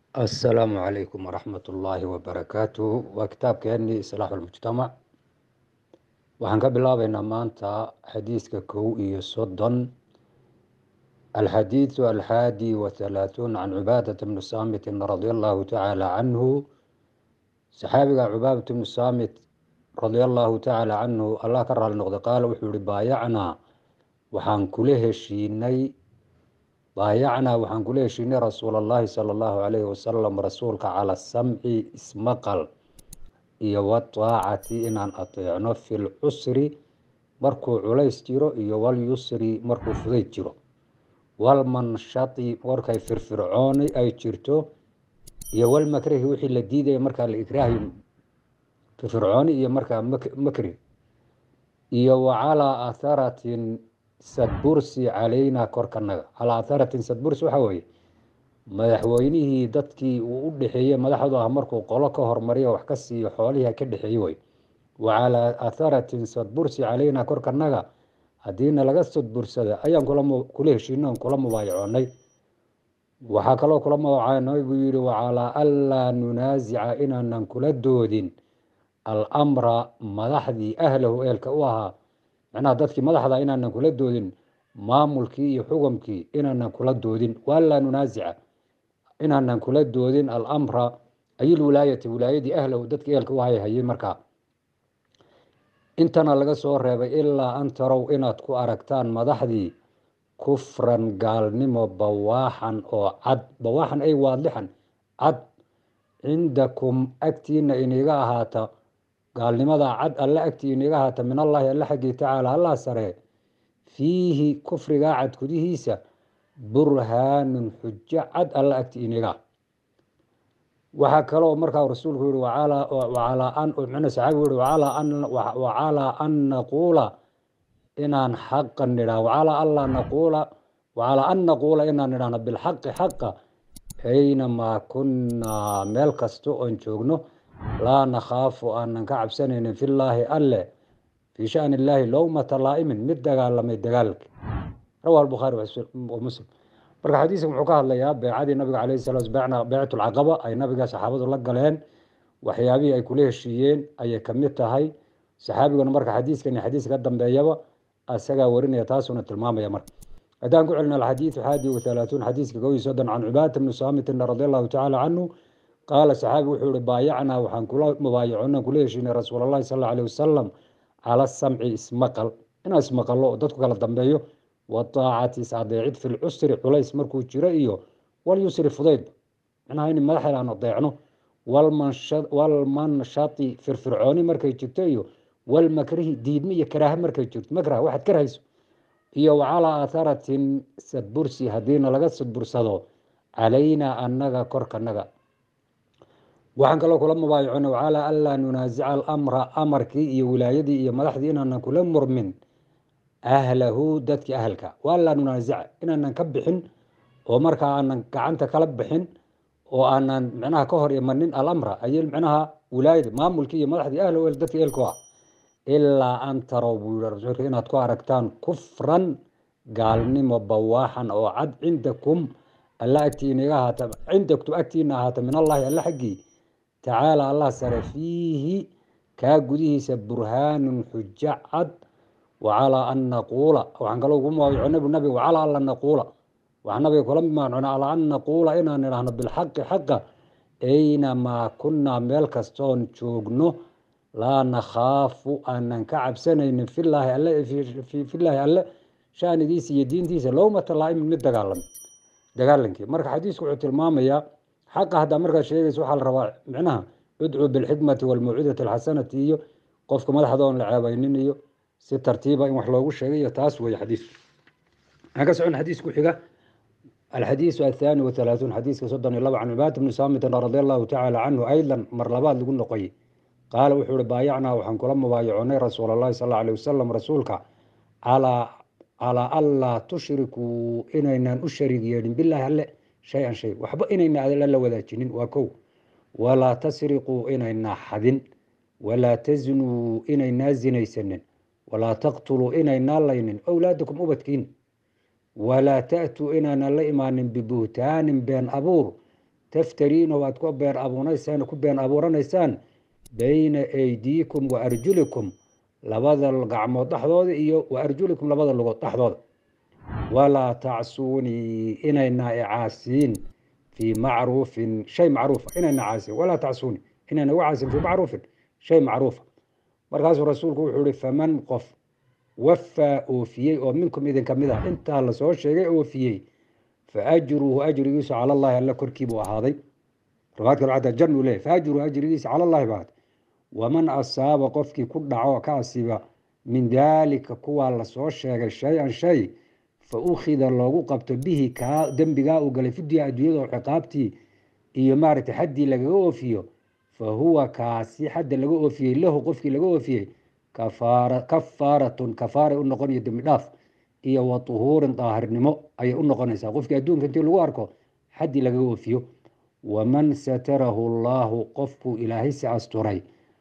السلام عليكم ورحمة الله وبركاته وكتاب كأني إصلاح المجتمع waxaan ka bilaabaynaa maanta xadiiska 1 الحديث 31 عن عبادة بن الصامت رضي الله تعالى عنه صحابي عبادة بن الصامت رضي الله تعالى عنه الله كرر النقد قال وحول بايعنا وحان كله شيني رسول الله صلى الله عليه وسلم رسولك على السمع اسمقل iyo wataacati inaan ateecno fi lcusri markuu culays jiro iyo walyusri markuu fudayd jiro walmanshati markay firfircooni ay jirto iyo walmakrahi wixii la diidaya markaa la ikraahi firfircooni iyo markaa makri iyo wacalaa atharatin sadbursi calayna korkanaga calaa atharatin sadbursi waxaa weeye madaxweynihii dadkii uu u dhexeeyey madaxdu ah markuu qolo ka hormariyo wax ka siiyo xoolihii ka dhexeeyey wey wacalaa atharatin sadbursi calayna korkanaga haddiina laga sadbursada ayaan kula heshiino kula mubaayacoonay waxaa kaloo kula mubaayacoonay buu yihi wacalaa anlaa nunaasica inaanan kula doodin alamra madaxdii ahlahu eelka u ahaa macnaha dadkii madaxda inaanan kula doodin maamulkii iyo xukumkii inaanan kula doodin walaa nunaasica inaanan kula doodin alamra ayilwilaayati wilaayadii ahlahu dadkii eelka u hayay markaa intana laga soo reebay ilaa an tarow inaad ku aragtaan madaxdii kufran gaalnimo bawaaxan oo cad bawaaxan ay waadlixan cad cindakum agtiina iniga ahaata gaalnimada cad alle agtii iniga ahaata min allaahi alle xaggii tacaala allah sare fiihi kufrigaa cad gudihiisa burhaanun xujo cad alla agti iniga waxaa kaloo markaa rasuulku yihi wacalaa an naquula inaan xaqa nidhaa wacalaa an naquula inaan nidhahno bilxaqi xaqa aynamaa kunnaa meel kasta oon joogno laa nakhaafu aanan ka cabsanaynin fillaahi alle fii shani illaahi lowmata laa'imin mid dagaalamay dagaalka rawaa albukhaari wa muslim marka xadiiska muxuu ka hadlayaa beecadii nabiga calayhi salaam beecatulcaqaba ay nabiga saxaabadu la galeen waxyaabihii ay kula heshiiyeen ayay kamid tahay saxaabiguna marka xadiiskan iyo xadiis ka dambeeyaba asagaa warinaya taasuna tilmaamaya marka haddaan ku celina alxadiidu 31 xadiiska 30 can cubaadata bni saamitin radi allahu tacaala canhu qaala saxaabi wuxuu ihi baayacnaa waxaan kula mubaayacona kula heshiinay rasuul allahi sal allahu alih wasalam cala samci ismaqal inaan ismaqalo oo dadku kala dambeeyo wataacati is-adeecid fi lcusri culays markuu jiro iyo walyusri fudayd macnaha in madaxda aan adeecno walmanshati firfircooni markay jirto iyo walmakrihi diidme iyo karaaha markay jirto makrah waxaad karhayso iyo wacalaa atharatin sadbursi haddiina laga sadbursado calaynaa annaga korkanaga waxaan kaloo kula mubaayacona wacalaa anlaa nunaasica alamra amarkii iyo wilaayadii iyo madaxdii inaanan kula murmin ahlahu dadkii ahalka walaa nunaasica inaanan ka bixin oo markaa aanan gacanta kala bixin oo aanan micnaha ka hor imanin alamra ay micnaha wilaayada maamulkii iyo madaxdii ahlahu dadkii eelku ah ilaa an tarow buu yihi rasuulka inaad ku aragtaan kufran gaalnimo bawaaxan oo cad cindakum alla agtii inaga ahaata cindaktu agtiina ahaata min allahi alla xaggii tacaala allah sare fiihi kaa gudihiisa burhaanun xujo cad wacalaa an naquula waxaan kaloo ugu mubaayacona nabiga wacalaa an la naquula waxaan nabiga kula mubaayacona calaa an naquula inaan idhaahno bilxaqi xaqa aynamaa kunnaa meel kastoon joogno laa nakhaafu aanan ka cabsanaynin filaahi alle shaanigiisa iyo diintiisa lowmata laa'imin mid dagaalankii marka xadiisku wuxuu tilmaamayaa xaqa haddaa markaa sheegaysa waxaa la rabaa micnaha udcuu bilxikmati walmawcidati alxasanati iyo qofka madaxda oon la ceebaynin iyo si tartiiba in wax loogu sheegay iyo taas weeye xadiisku waxaan ka socon xadiis ku xiga alxadiisu 32 xadiiska 32 can cubaadata bni saamitin radi allahu tacaala canhu aydan mar labaad lagu noqoyey qaala wuxuu ihi baayacnaa waxaan kula mubaayaconay rasuul allahi sal allahu alih wasalam rasuulka calaa anlaa tushrikuu inaynan u shariig yeelin bilaahi alle shay-an shay waxba inayna alle la wadaajinin waa kow walaa tasriquu inayna xadin walaa taznuu inaynaa zinaysanin walaa taqtuluu inaynaa laynin awlaadakum ubadkiin walaa ta'tuu inaanan la imaanin bibuhtaanin been abuur taftariina waad ku been abuuranaysaan bayna aydiikum wa arjulikum labada gacmood dhexdooda iyo wa arjulikum labada lugood dhexdooda walaa tacsuunii inayna caasiin fii macruufin shay macruufa inayna caasiin walaa tacsuunii inayna uga caasiin fii macruufin shay macruufa markaasuu rasuulku wuxuu ihi faman qof wafaa oofiyey oo minkum idinka mid ah intaa lasoo sheegay oofiyey fa ajruhu ajrigiisu cala allahi alla korkii buu ahaaday riwaayad kale xataa jannu leeyahy fa ajruhu ajrigiisu cala allahi buu ahaaday waman asaaba qofkii ku dhaco ka asiiba min daalika kuwaa lasoo sheegay shay-an shay fa ukhida loogu qabto bihi kaa dembigaa uu galay fidiya adduunyada oo ciqaabtii iyo maaragtay xaddii lagaga oofiyo fa huwa kaasi xadda laga oofiyey lahu qofkii laga oofiyey kafaaratun kafaaray u noqonayo dembi dhaaf iyo wa tuhuurin daahirnimo ayay u noqonaysaa qofkii adduunka intii lagu arko xaddii lagaga oofiyo waman satarahu allaahu qofkuu ilaahay si asturay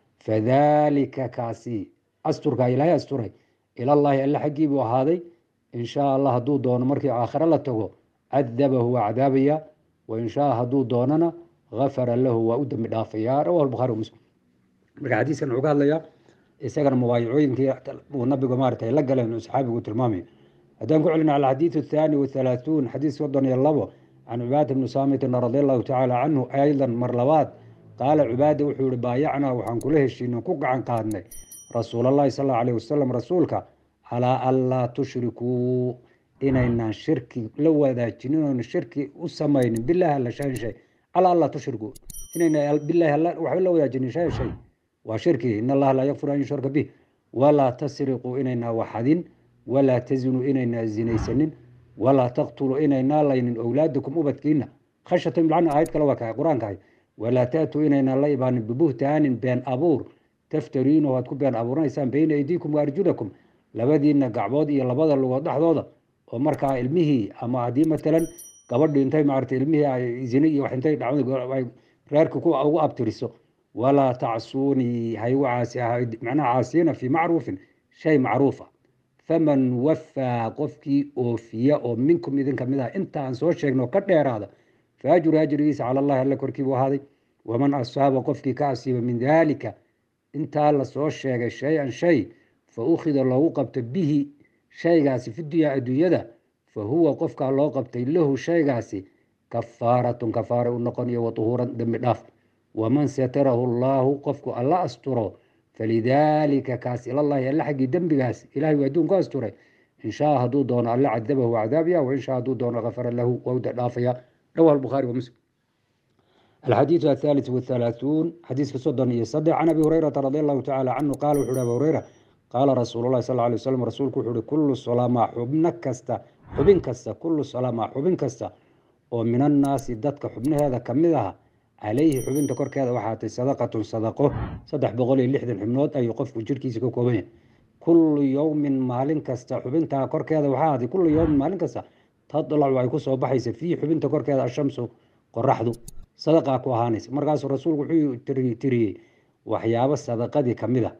fadaalika kaasi asturkaa ilaahay asturay ilallaahi alle xaggii buu ahaaday in shaa allah hadduu doono markii aakhare la tago cadabahu waa cadaabaya wain shaa hadduu doonana gafara lahu waa u dembi dhaafayaa rawahu lbukhaari wamuslim marka xadiiskan wuxuu ka hadlayaa isagana mubaayacooyinkii uu nabigu maaragtay la galeen uu saxaabigu tilmaamayo haddaan ku celina alxadiidu athaani wathalaathuun xadiis 32 can cibaadata bni saamitin radia allahu tacaala canhu aydan mar labaad qaala cibaada wuxuu yihi baayacnaa waxaan kula heshiino ku gacan qaadnay rasuulallahi sal allahu alayh wasalam rasuulka calaa anlaa tushrikuu inaynaan shirki la wadaajinin oona shirki u samaynin bilahi alla shayan shay calaa anlaa tushrikuu inayna bilahi alla waxba la wadaajinin shayan shay waa shirki in allaha laa yakfir an yushraka bih walaa tasriquu inaynaa waxadin walaa tazinuu inaynaa zinaysanin walaa taqtuluu inaynaa laynin owlaadakum ubadkiina khashata imlacana aayad kale waa kahay qur-aanka ahay walaa taatuu inaynaa la ibaanin bibuhtaanin been abuur taftariinahu aad ku been abuuranaysaan bayna aydiikum wa arjulakum labadiina gacbood iyo labada lugood dhexdooda oo markaa ilmihii ama haddii matalan gabadhi intay maaragtay ilmihii ay zine iyo wax intay dhacday reerka kuwa ugu abtiriso walaa tacsuunii haygu macnaha caasiyina fii macruufin shay macruufa faman wafaa qofkii oofiya oo minkum idinka mid ah inta aan soo sheegno ka dheeraada fa ajru ajrigiisa cala allahi alla korkii buu ahaaday waman asaaba qofkii ka asiiba min daalika intaa lasoo sheegay shay-an shay fa ukhida loogu qabto bihi shaygaasi fidunya adduunyada fa huwa qofkaa loo qabtay lahu shaygaasi kafaaratun kafaara u noqoniyo wa tuhuuran dembi dhaaf waman satarahu allaahu qofku alla asturo falidaalika kaas ilallahi alle xaggii dembigaas ilahay waa adduun ku asturay in shaa hadduu doono alle cadabahu cadaabaya wain shaa hadduu doono gafara lahu waa u dhaafaya rawahu lbukhaari wa muslim الحديث الثالث والثلاثون حديث كصدن يصدق عن أبي هريرة رضي الله تعالى عنه قال وحول أبي هريرة قال رسول الله صلى الله عليه وسلم رسولك وحول كل الصلاة مع حبن كستا كل الصلاة مع حبن كستا ومن الناس دتك حبن هذا كمدها عليه حبن تكرك هذا وحاتي صدقه صدح بغولي اللحد الحمنود أي يقف وجر كيسي كوكوين كل يوم مالين كستا حبن تكرك هذا وحاتي كل يوم مالين كستا تطلع ويكوس وبحيس فيه حبن تكرك هذا الشمس قرحدو sadaqaa ku ahaanaysa markaasuu rasuulku wuxuu tiriyey waxyaabo sadaqadii ka mid a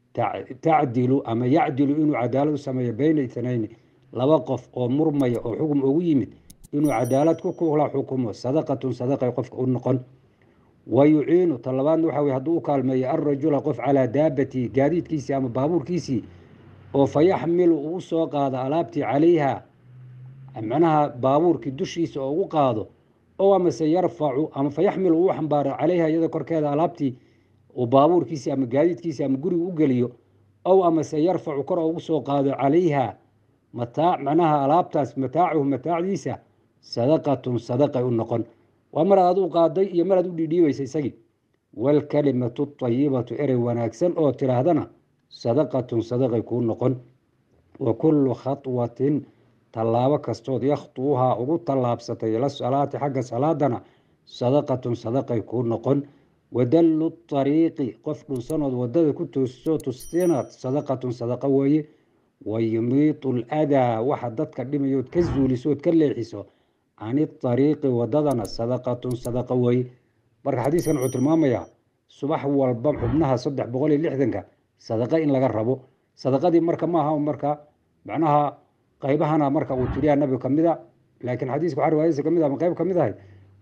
tacdilu ama yacdilu inuu cadaalad u sameeyo bayna itnayni laba qof oo murmaya oo xukun ugu yimid inuu cadaalad ku kula xukumo sadaqatun sadaqay qofka u noqon wa yuciinu talabaadna waxa weye hadduu u kaalmeeyo alrajula qof calaa daabatihi gaadiidkiisii ama baabuurkiisii oo fayaxmilu uu usoo qaado alaabtii calayha macnaha baabuurkii dushiisa oo ugu qaado oo amase yarfacu ama fayaxmilu uu xambaaro calayha iyada korkeeda alaabtii uu baabuurkiisii ama gaadiidkiisii ama guriga u geliyo ow amase yarfacu kor ugu soo qaado calayha mataac macnaha alaabtaas mataacuhu mataacdiisa sadaqatun sadaqay u noqon waa mar aad u qaaday iyo mar aad u dhiidhiibaysa isagii waalkalimatu ayibatu erey wanaagsan oo tiraahdana sadaqatun sadaqay kuu noqon wa kullu khatwatin tallaabo kastood yakhtuuhaa ugu tallaabsatay ila salaati xagga salaadana sadaqatun sadaqay kuu noqon wadallu ariiqi qof dhunsanood wadada ku toosisoo tustina sadaqatun sadaqa weeye wayumiitu ladaa waxa dadka dhimayood ka zuulisood ka leexiso cani ariiqi wadadana sadaqatun sadaqa weeye marka xadiiskan wuxuu tilmaamayaa subax walba xubnaha 360 sadaqa in laga rabo sadaqadii marka maaha marka macnaha qaybahana marka uu tiriyaa nabiga kamida laakiin xadiisku waxa riwaayadiisa kamid ah qayb kamid ah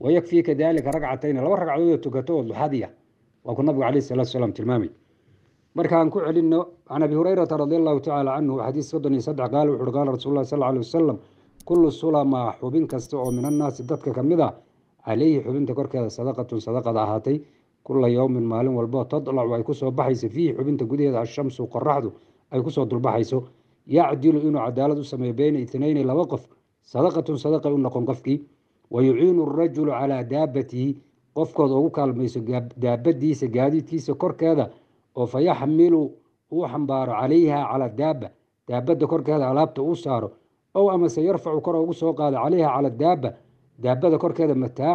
ويكفيك ذلك ركعتين لو ركعدود تكتو ضحادية وكن النبي عليه الصلاة والسلام تلمامي مركان كعلنه عن أبي هريرة رضي الله تعالى عنه حديث صدني صدع قال قال رسول الله صلى الله عليه وسلم كل الصلاة ما حبين كستوع من الناس دتك كمذا عليه حبين تكرك صدقة هاتي كل يوم مال والبا تطلع ويكسو بحيس فيه حبين تقولي الشمس وقرحده أي كسو بحيسه يعدل إنه عدالة سمي بين اثنين لوقف صدقة إنكم قفكي ويعين الرجل على دابته قفك وقال ميس دابتي سجادتي سكر كذا وفيحمل وحنبار عليها على الدابة دابة كرك هذا علابته وصاره أو أما سيرفع كره وسوق هذا عليها على دابة كرك هذا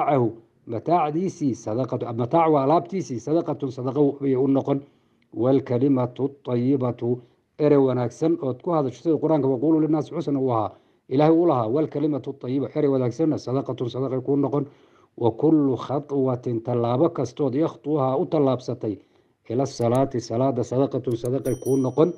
متاع ديسي صدقة متاع وعلابتيسي صدقة ونقن والكلمة الطيبة إري وناكسن وتكو هذا شيء القرآن وقولوا للناس حسنا وها إلهي ولها والكلمة الطيبة إري وناكسن صدقة يكون نقن وكل خطوة تلابك استود يخطوها وتلابستي إلى الصلاة صدقة يكون نقن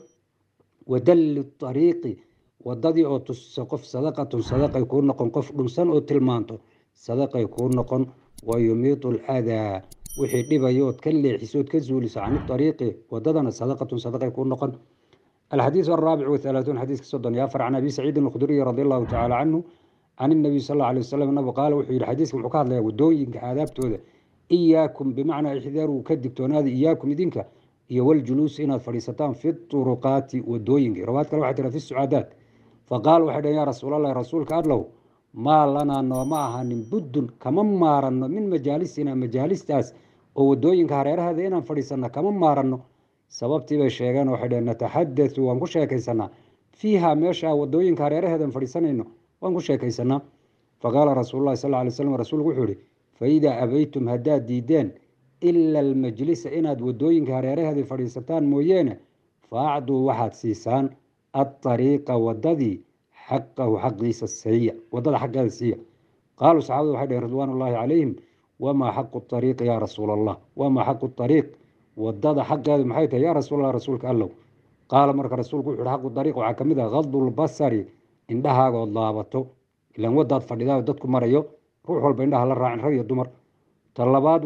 ودل الطريق وددي أو تسقف صدقة يكون نقن قف نسان أو تلمانتو صدقة يكون نقن ويميط الأذى وحي دبيوت كلي حسود كزولس عن الطريق وددنا صدقة يكون نقن الحديث الرابع والثلاثون حديث صدن يافر عن أبي سعيد الخدري رضي الله تعالى عنه عن النبي صلى الله عليه وسلم أنه قال وحي الحديث محكاد له ودوين عذابته إياكم بمعنى إحذاروا كدكتون هذه إياكم يدينك والجلوس إن الفريستان في الطرقات والدوين رواتك الواحد في السعادات فقال واحد يا رسول الله رسولك أدلو ما لنا نوماها نبد كمن مارن من مجالسنا مجالس تاس ودوين كهرير هذا إن فريسنا كمن مارن سببتي بشيغان واحد نتحدث وانكو شاكيسنا فيها ميشا ودوين كهرير هذا فريسنا إنه وانكو شاكيسنا فقال رسول الله صلى الله عليه وسلم رسول وحوري فإذا أبيتم هداد ديدان إلا المجلس إناد ودوين كهرير هذه فريستان موينة فأعدوا واحد سيسان الطريق وددي حقه حق السيء ودد حق السيء قالوا صحابة واحد رضوان الله عليهم وما حق الطريق يا رسول الله وما حق الطريق ودد حق هذا محيطة يا رسول الله رسولك قال له قال مرك رسولك حق الطريق وعكمدها غض البصر عندها غضابته إلا ودد فردها وددكم مريو روح والبينها للراعن رأي الدمر طلبات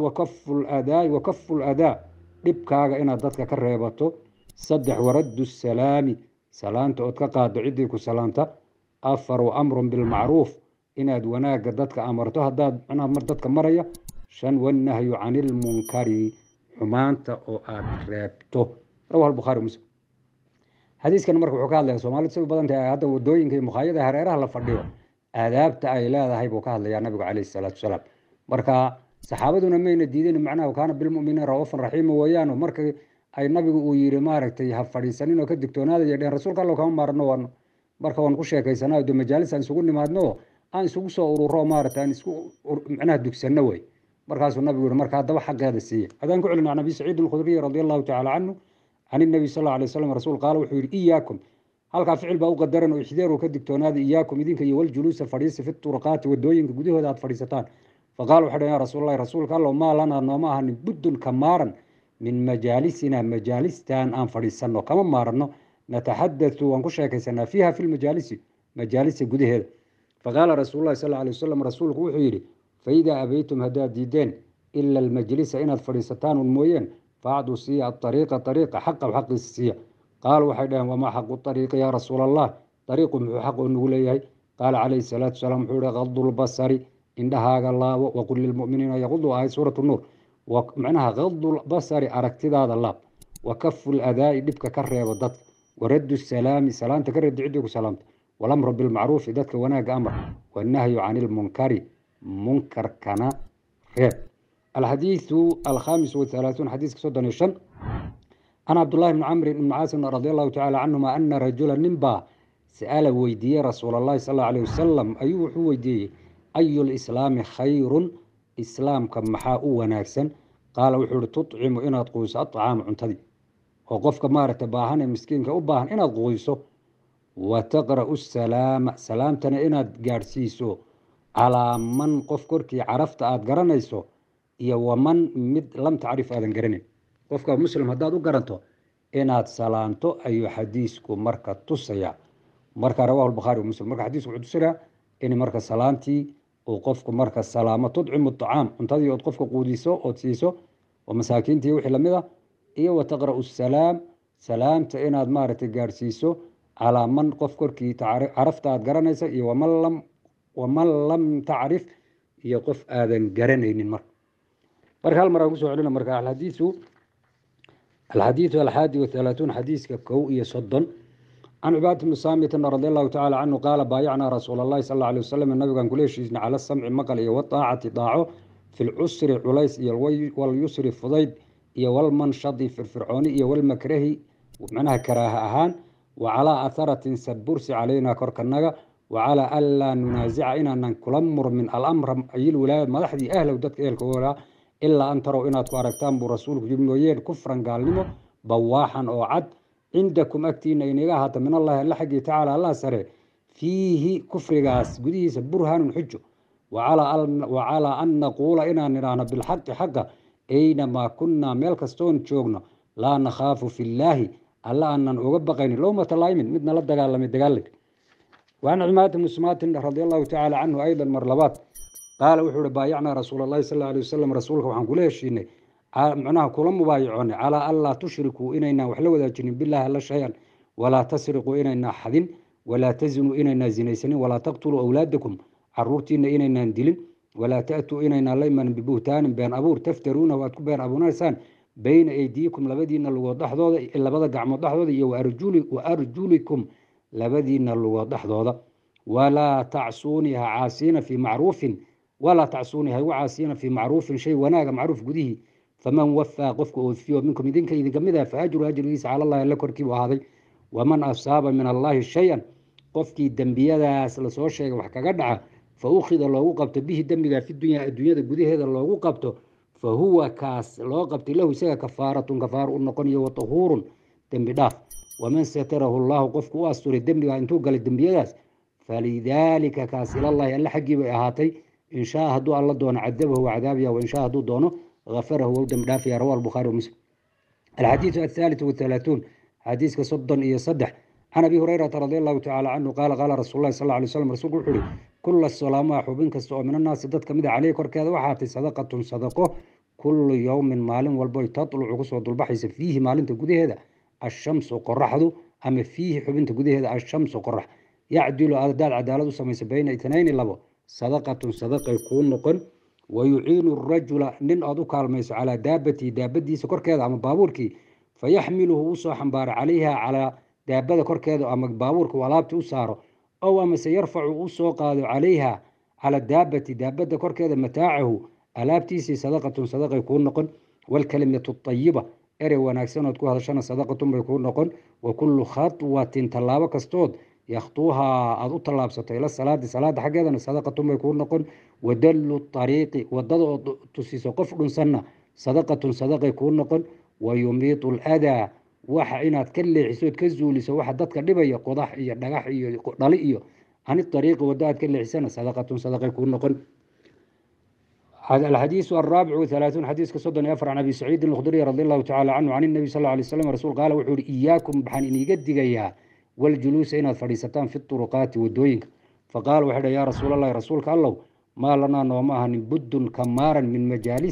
وكف الأداء dhibkaaga inaad dadka ka reebato 3 waradu salaami salaanta oo ka qaado cidii ku salaanta 4 amrun bil ma'ruf inaad wanaaga dadka amarto hadaad mar dadka maraya 5 wanahyu anil munkari xumaanta oo aad reebto rawaha al-bukhari muslim hadiiskan markuu wuxuu ka hadlayaa Soomaalidu si badan tahay hadda wadooyinka iyo muqaayada hareeraha la fadhiyo aadaabta ay leedahay buu ka hadlayaa nabiga kaleey salaatu salaam marka saxaabaduna mayna diideen macnaha kaana bil mu'miniina raufan rahiim weeyaan markay ay nabigu uu yiri maaragtay ha fadhiisanin oo ka digtoonaada iyo dheer rasuulka Allah kama maarno waan marka waan ku sheekaysanaa do majaalis aan isugu nimaadno aan isugu soo ururo maaragtay aan isku macnaha dugsano way markaas uu nabigu marka hadaba xaqeeda siiyay hadaan ku celinaa nabi saciid al-khudri radiyallahu ta'ala anhu عن النبي صلى الله عليه وسلم رسول قال وحير إياكم هل فعل بقى قدرنا وإحذاروا كدكتون هذا إياكم إذنك والجلوس فريس في الطرقات والدوين قديه هذا فريستان فقالوا حدا يا رسول الله رسول قال ما لنا نوماها بد كمارا من مجالسنا مجالستان أن فريسنا كما مارنا نتحدث ونكشها كيسنا فيها في مجالس قديه هذا فقال رسول الله صلى الله عليه وسلم رسول وحيري فإذا أبيتم هذا ديدين إلا المجلس إن الفريستان الموين فعدوا سيا الطريق حق وحق السيا قال وحدا وما حق الطريق يا رسول الله طريق حق نقوليه قال عليه الصلاة والسلام حول غض البصر عندها الله وقل للمؤمنين يغضوا آية سورة النور ومعناها غض البصر أركتد هذا الله وكف الأذى دبك كره وضدك ورد السلام سلام تكرد عندك سلامت والأمر بالمعروف ذاتك وناق أمر والنهي عن المنكر منكر كان خير الحديث 35 حديث صدن الشن أنا عبد الله بن عمرو بن عاص رضي الله تعالى عنهما أن رجلا نبا سأل ويدي رسول الله صلى الله عليه وسلم أيوه ويدي أي الإسلام خير إسلام كم محاء وناكسا قال وحور تطعم إن تقوس الطعام عنتدي وقفك مارة باهن مسكين كأباهن إن تقويسه وتقرأ السلام سلامتنا إن تقارسيسه على من قفكرك عرفت أتقرنيسه iyo waman mid lam taarif aadan garanin qofka muslim hadaad u garanto inaad salaanto ayuu xadiisku marka tusaya marka rawahu al-bukhari muslim marka xadiisku wuxuu tusayaa in marka salaantii وقفك مركز سلامة تطعم الطعام أنت دي قفك قوديسو أو تسيسو ومساكين تي وحي لمدة إيه وتقرأ السلام سلام تإناد مارة جارسيسو على من قفكركي عرفت أتقرنيسا إيه ومن لم تعرف يقف آذن قرنين المرء مركا المرة قسو علينا مركا الحديث 31 حديث كوئي صدا عن عبادة بن صامت رضي الله تعالى عنه قال بايعنا رسول الله صلى الله عليه وسلم النبي كان كل شيء على السمع مقل والطاعة طاعه في العسر عليس واليسر فضيد والمنشط في الفرعوني والمكره ومعناها كراهة أهان وعلى أثرة سبرس علينا كركناغا وعلى ألا ننازع إن نكلمر من الأمر أي الولاية مدحدي أهل ودك أهل إلا أن تروا إن أتواركتان برسولك جبنوين كفرا قال لهم بواحا أو عد عندكم أكتين إنيغا من الله إلا حقي تعالى الله سري فيه كفر قاس قديس برهان حجه وعلى أن نقول إنا نرانا بالحق حقا أينما كنا ملكستون تشوغنا لا نخاف في الله ألا أن نغبقين لو ما تلايمن مدنا لدقال لم يدقالك وعن عماد مسمات رضي الله تعالى عنه أيضا مرلبات قال وحور بايعنا رسول الله صلى الله عليه وسلم رسولك وحن قوله شيني معناها كل مبايعون على ألا تشركوا إننا وحلو ذا جنين بالله لا شيئا ولا تسرقوا إننا حدين ولا تزنوا إننا زنيسنين ولا تقتلوا أولادكم عرورتين إننا ندلين ولا تأتوا إننا ليمن ببهتان بين أبور تفترون وأتكوا بين أبو ناسان بين أيديكم لبدينا الوضح ذوذا إلا بدأ قعم وضح ذوذا وأرجولكم لبدينا الوضح ذوذا ولا تعصونها عاسين في معروف ولا تعصونها وعاسين في معروف شيء وناغ معروف قديه فمن وفى قفك وفيه منكم إذن كمذا فأجر أجريس على الله إلا كركي وهذا ومن أصاب من الله شيئا قفكي الدنبية سلسوا الشيء وحكا قدعه فأخذ الله قبط به الدنبية في الدنيا قديه هذا الله قبطه فهو كاس الله قبط له سيئة كفارة النقنية وطهور دنبداف ومن ستره الله قفك وأستر الدنبية أن توقل الدنبية فلذلك كاس إلى الله إلا حقي بإهاتي إن شاء هدو الله دون عذبه وعذابه وإن شاء هدو دونه غفره ودم دافيا رواه البخاري ومسلم. الحديث 33 حديث كصدا يصدح عن أبي هريرة رضي الله تعالى عنه قال رسول الله صلى الله عليه وسلم رسول الله كل السلام حبين كسو من الناس دد كمد عليه كركده وحاتي صدقه كل يوم مال والبوي تطلع قصود البحث فيه مال انت غديهدا الشمس قرحدو أما فيه حبين غديهدا الشمس قرح يعدل أدال عدالة سميس بين اثنين لبو صدقة يكون نقن ويعين الرجل نن أدو كالميس على دابتي سكر كذا أما بابوركي فيحمله وصو حنبار عليها على دابة كر كذا أما بابورك ولابت وصاره أو أما سيرفع وصو قاد عليها على دابة كر كذا متاعه ألابتيسي صدقة يكون نقن والكلمة الطيبة إري وناكسن وتكون هذا شان صدقة يكون نقن وكل خطوة تلابة كستود يخطوها أدو طلابسته إلى صلاة حقيقة صدقة يكون نقول ودل الطريق ودل تسيس قفل سنة صدقة يكون نقول ويميط الأذى وحين كل عسود كزولي سواء حدتك لبيا قضاح إيا دقاح إيا ضلي إيا عن الطريق ودات كل عسانة صدقة يكون نقول. هذا الحديث 34 حديث كصدن يفر عن أبي سعيد الخدري رضي الله تعالى عنه عن النبي صلى الله عليه وسلم رسول قال وحور إياكم بحان إني قد قيا والجلوس إن الفريستان في الطرقات والدوينك فقال وحده يا رسول الله رسولك الله ما لنا نومها بد كمارا من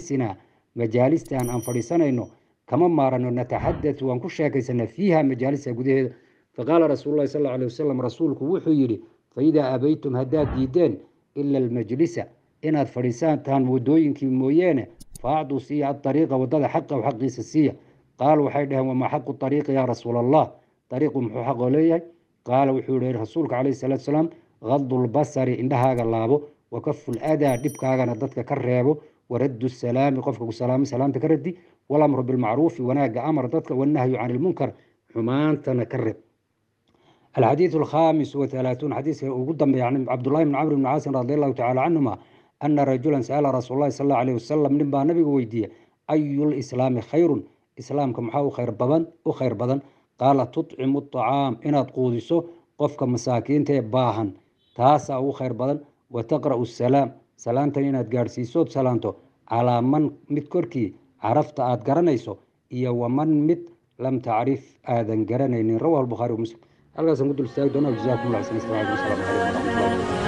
مجالسنا أن فريسنا إنه كما مارا نتحدث وانكش كيسنا فيها مجالس قده فقال رسول الله صلى الله عليه وسلم رسولك وحيري فإذا أبيتم هداد ديدين إلا المجلس إن الفريسان تان ودوينك مويانة فأعطوا سيا الطريقة وضد حقه وحق السيا قال وحيدها وما حق الطريق يا رسول الله طريق محق ليه قال وحور رسولك عليه الصلاة والسلام غض البصر إنها قلابه وكف الأذى دبك هذا ضدك كرهبه ورد السلام قفك سلام تكردي والأمر بالمعروف وناقة أمر ضدك والنهي عن المنكر حمان تنكرب. الحديث 35 حديث وقدم يعني عبد الله بن عمرو بن عاص رضي الله تعالى عنهما أن رجلا سأل رسول الله صلى الله عليه وسلم نبا نبي ويديه أي الإسلام خير إسلامكم حاو خير بدن وخير بدن قال تطعم الطعام إن تقودسو قفك مساكين تباهن تاسا أو خير بدن وتقرأ السلام سلامتين إن تقارسيسو سلامتو على من متكركي عرفت أتقرنيسو إيا ومن مت لم تعرف آذن قرنين رواه البخاري ومسلم. الله سنقول السلام عليكم ورحمة الله وبركاته.